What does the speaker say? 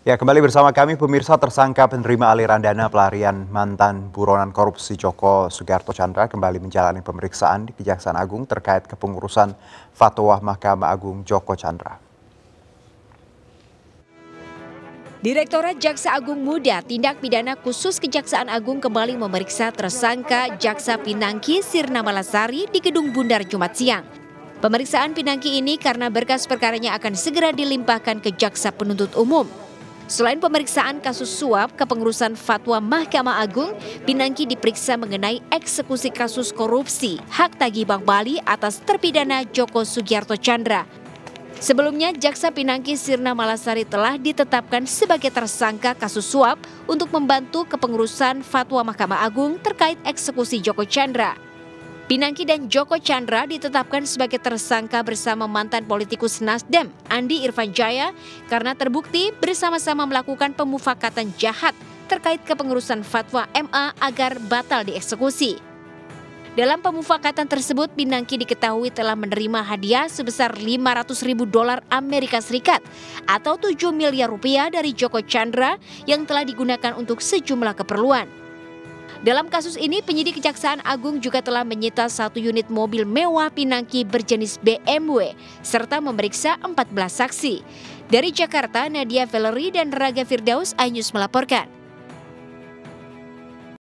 Ya, kembali bersama kami pemirsa. Tersangka penerima aliran dana pelarian mantan buronan korupsi Joko Sugiarto Tjandra kembali menjalani pemeriksaan di Kejaksaan Agung terkait kepengurusan fatwa Mahkamah Agung Joko Tjandra. Direktorat Jaksa Agung Muda Tindak Pidana Khusus Kejaksaan Agung kembali memeriksa tersangka Jaksa Pinangki Sirna Malasari di Gedung Bundar Jumat siang. Pemeriksaan Pinangki ini karena berkas perkaranya akan segera dilimpahkan ke Jaksa Penuntut Umum. Selain pemeriksaan kasus suap kepengurusan fatwa Mahkamah Agung, Pinangki diperiksa mengenai eksekusi kasus korupsi hak tagih Bank Bali atas terpidana Joko Sugiarto Tjandra. Sebelumnya, Jaksa Pinangki Sirna Malasari telah ditetapkan sebagai tersangka kasus suap untuk membantu kepengurusan fatwa Mahkamah Agung terkait eksekusi Joko Tjandra. Pinangki dan Joko Tjandra ditetapkan sebagai tersangka bersama mantan politikus Nasdem, Andi Irfan Jaya, karena terbukti bersama-sama melakukan pemufakatan jahat terkait kepengurusan fatwa MA agar batal dieksekusi. Dalam pemufakatan tersebut, Pinangki diketahui telah menerima hadiah sebesar $500.000 Amerika Serikat atau 7 miliar rupiah dari Joko Tjandra yang telah digunakan untuk sejumlah keperluan. Dalam kasus ini, penyidik Kejaksaan Agung juga telah menyita 1 unit mobil mewah Pinangki berjenis BMW serta memeriksa 14 saksi. Dari Jakarta, Nadia Valerie dan Raga Firdaus, iNews melaporkan.